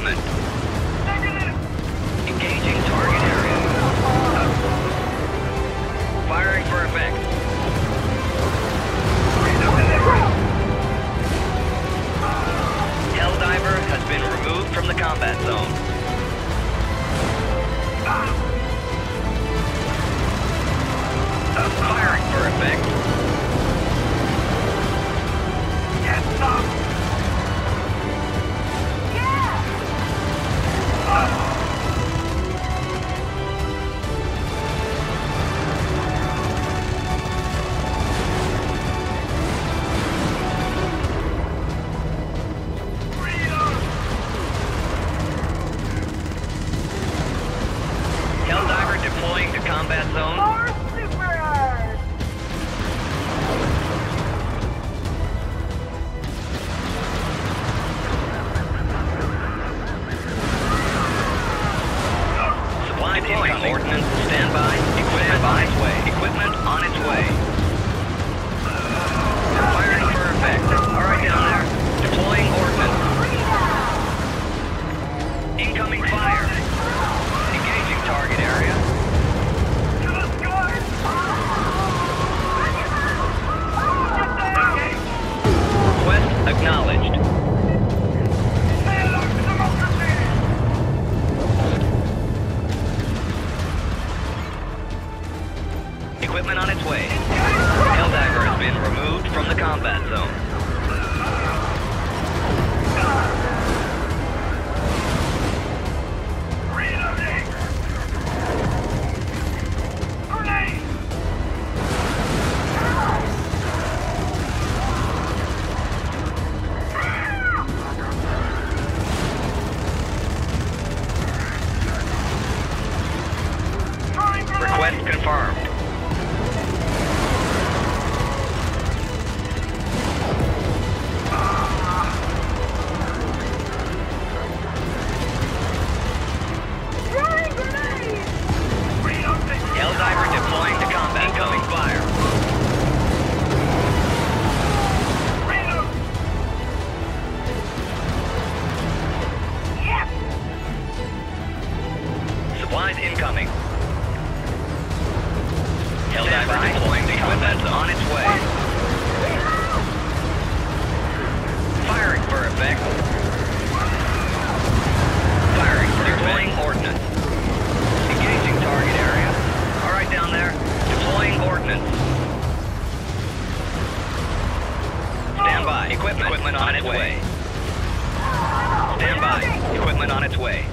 equipment. Engaging target area. Firing for effect. Helldiver has been removed from the combat zone. Firing for effect. Get some! Yeah! Helldiver deploying to combat zone. Deploying ordnance, standby, equipment on its way. Equipment on its way. Firing for effect. Alright, down there. Deploying ordnance. Incoming fire. Engaging target area. Request acknowledged. Equipment on its way. Helldiver has been removed from the combat zone. Reloading! Grenade! Request confirmed. Helldiver deploying to combat. Incoming fire. Reload. Yes. Supplies incoming. Helldiver deploying to equipment on its way. Firing for effect. Firing for deploying ordnance. Engaging target area. Alright, down there. Deploying ordnance. Stand by. Equipment on its way. Stand by. Equipment on its way.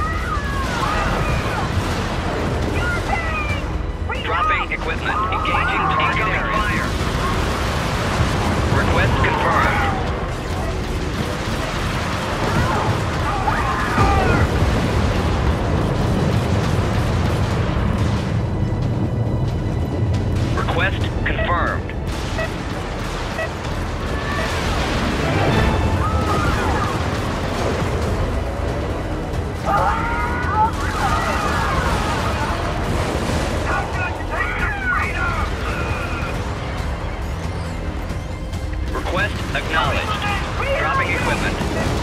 Dropping equipment. Engaging target area. Fire. Request confirmed. Request confirmed. Request acknowledged. Dropping equipment.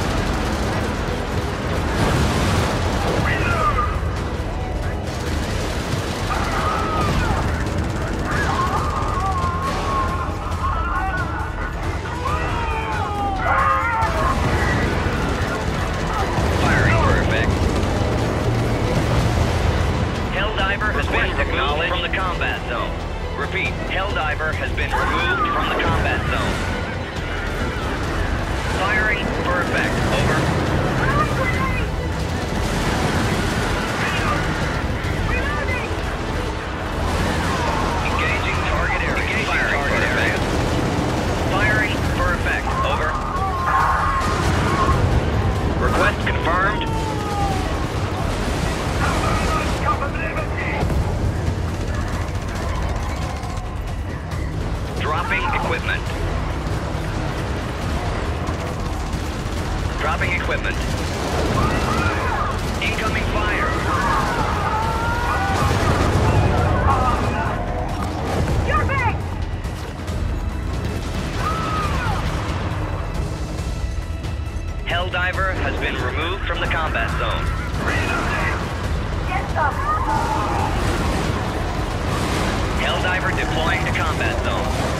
Firing for effect. Helldiver has been removed from the combat zone. Repeat, Helldiver has been removed from the combat zone. Firing for effect. Over. Engaging target area. Firing for effect. Firing for effect. Over. Request confirmed. Drop Helldiver has been removed from the combat zone. Helldiver deploying to combat zone.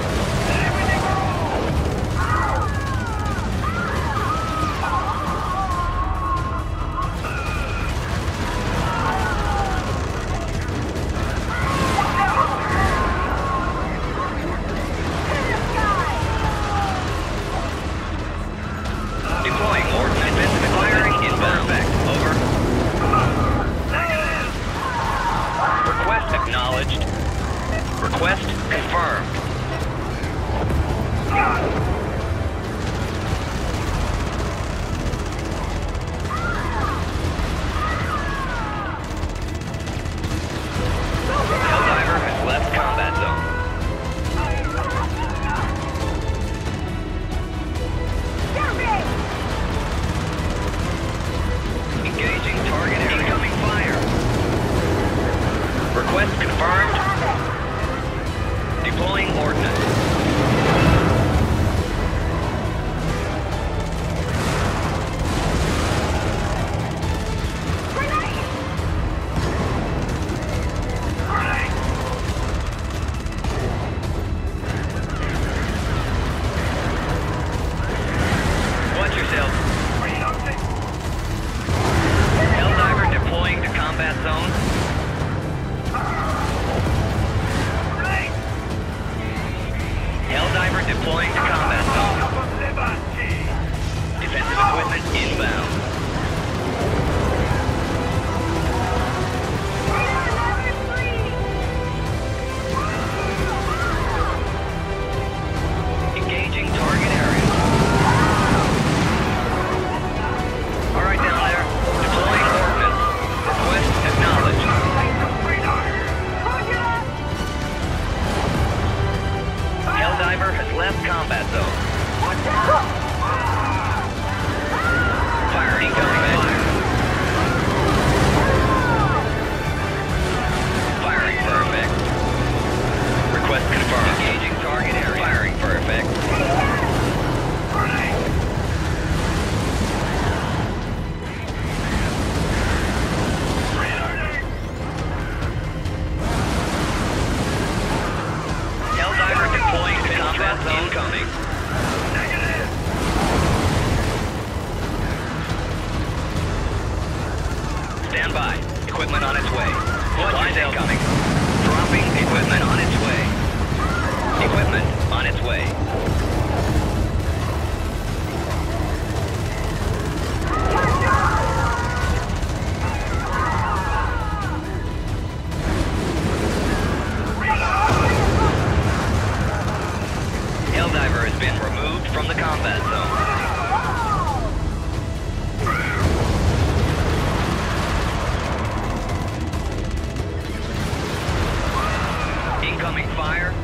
Acknowledged. Request confirmed. Helldiver has left combat zone. Engaging target area. Incoming fire. Request confirmed. Deploying ordnance. Watch yourself. Helldiver deploying to combat zone. Helldiver deploying to combat zone. Defensive equipment inbound. Engaging target area. All right, down there. Deploying ordnance. Request acknowledged. Helldiver has left combat zone. Fire incoming fire. Firing for effect. Request confirmed. Engaging target area. Firing for effect. Helldiver deploying to combat zone. Incoming. Stand by. Equipment on its way. Supplies incoming. Dropping equipment on its way. Equipment on its way. Helldiver has been removed from the combat zone. Incoming fire.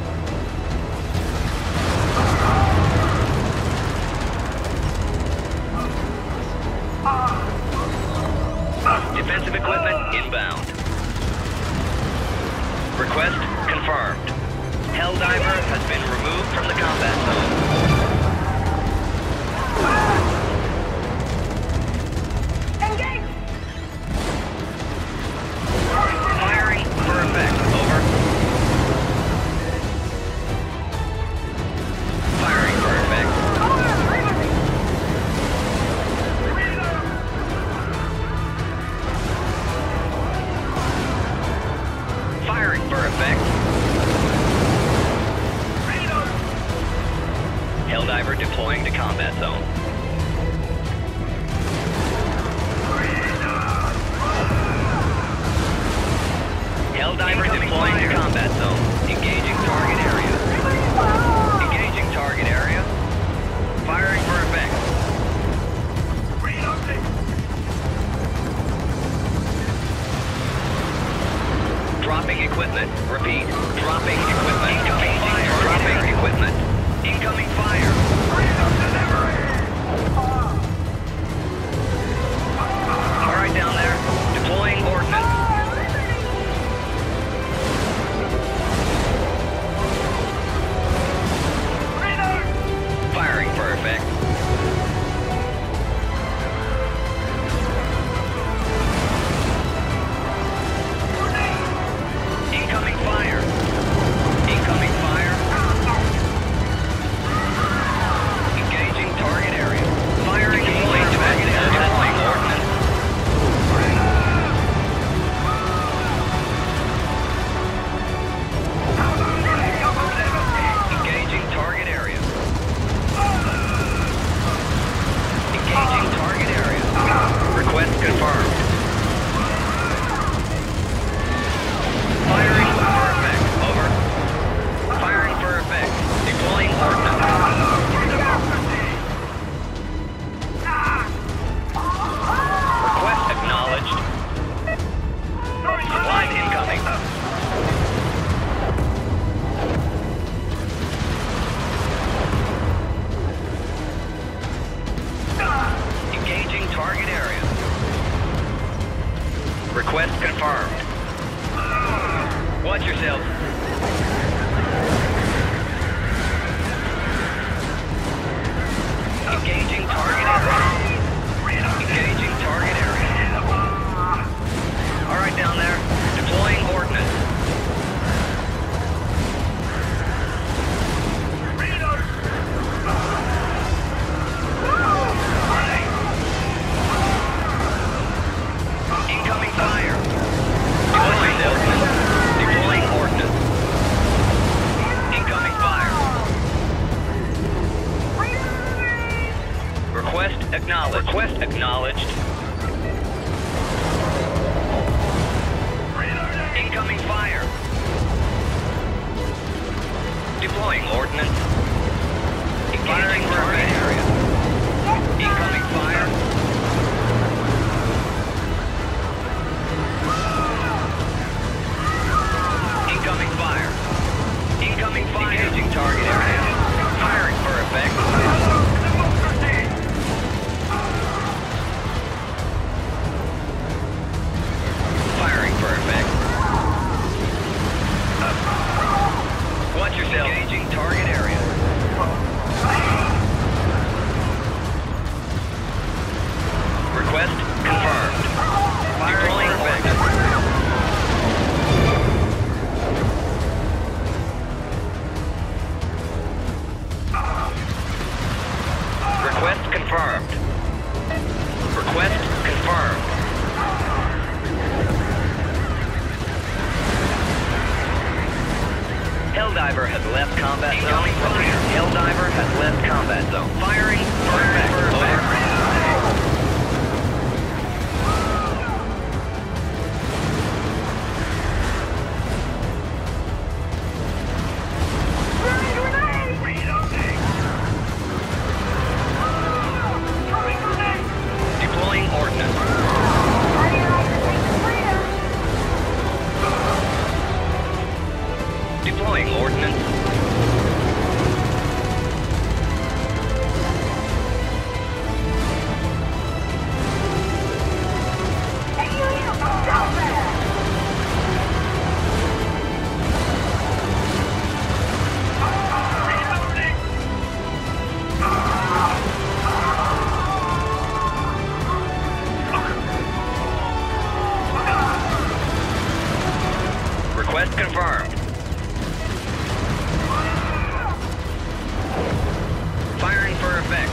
Defensive equipment inbound. Request confirmed. Helldiver has been removed from the combat zone. Engage! Firing for effect. Over. Firing for effect. Firing for effect. Helldiver deploying to combat zone. Helldiver deploying to combat zone. Engaging target area. Engaging target area. Firing for effect. Dropping equipment. Repeat. Dropping equipment. Engaging dropping equipment. Incoming fire. All right, down there. Deploying ordnance. Firing for effect. Request confirmed. Watch yourself. Engaging target area. Engaging target area. All right, down there. Deploying ordnance. Incoming fire. Deploying ordnance. Deploying ordnance. Incoming fire. Request acknowledged. Request acknowledged. Incoming fire. Deploying ordnance. Engaging target area. Incoming fire. Incoming fire. Incoming fire. Engaging target area. Firing for effect. Firing for effect. Watch yourself. Engaging target area. Request confirmed. Deploying ordnance. Request confirmed. Request confirmed. Helldiver has left combat zone. Helldiver has left combat zone. Firing for effect. Deploying ordnance. Deploying ordnance. Request confirmed. Firing for effect.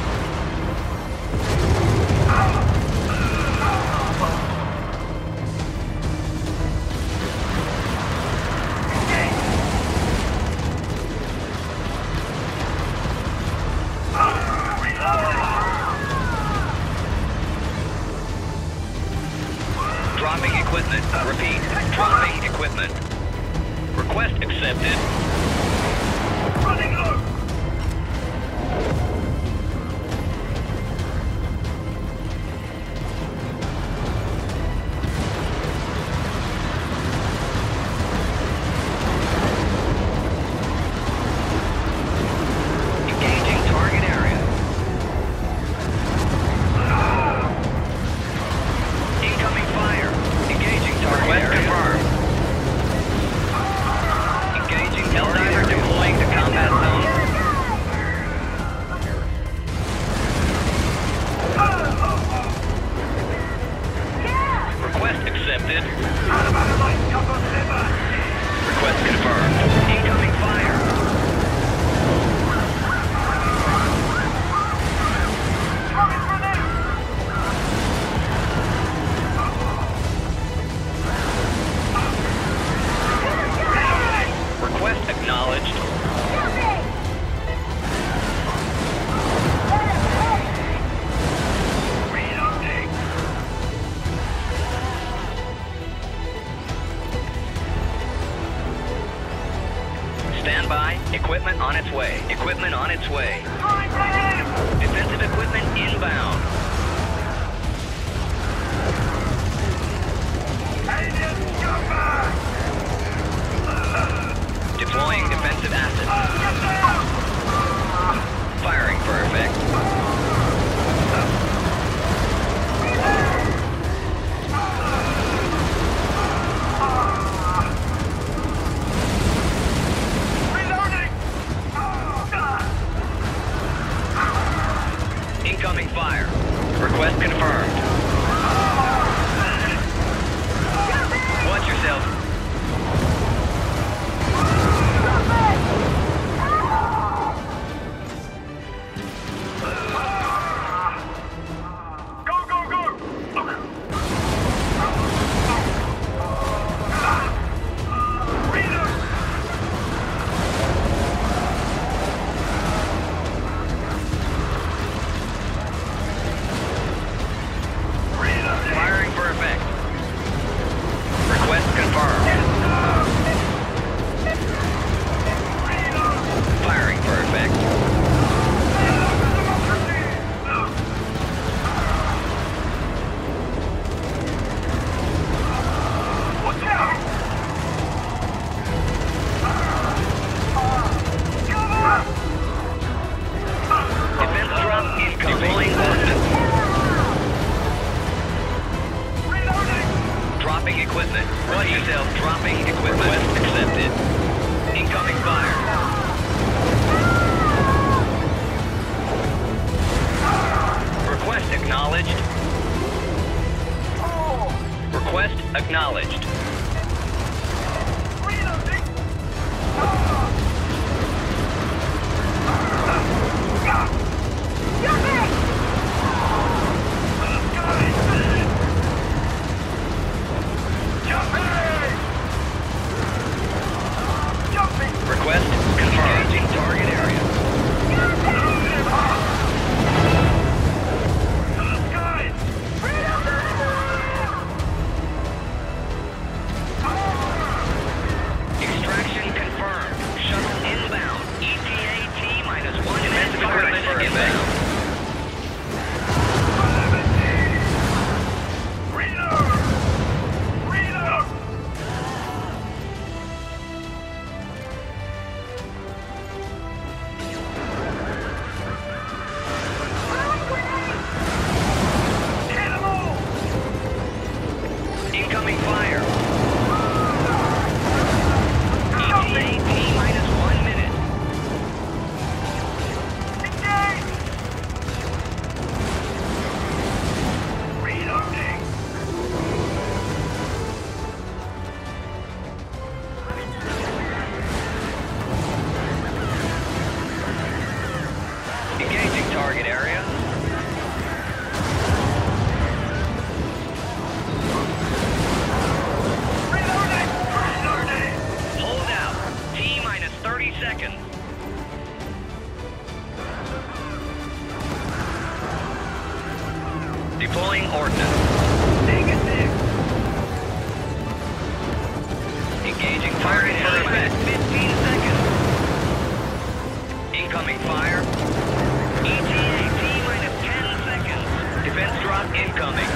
Dropping equipment. Repeat. Dropping equipment. Request accepted. Running low. Engaging target area. Incoming fire. Engaging target area. Confirmed. Engaging Helldiver deploying to combat zone. Request accepted. Request confirmed. Incoming fire. Request acknowledged. Stand by. Equipment on its way. Equipment on its way. Defensive equipment inbound. Deploying defensive assets. Firing for effect. confirmed. Watch yourself. Firing for effect. Request confirmed. Firing for effect. Defense drop incoming. Deploying ordnance. Dropping equipment. Watch yourself. Dropping equipment. Request accepted. Incoming fire. Request acknowledged. Request acknowledged. Request confirmed. Engaging target area. Extraction confirmed. Shuttle inbound. ETA T-1. Defensive equipment inbound. Incoming fire. ETA T-1 minute. Engage! Reloading. Engaging target area. Hold out. T-30 seconds. Deploying ordnance. Negative. Engaging target area. 15 seconds. Incoming fire. ETA T-10 seconds. Defense drop incoming.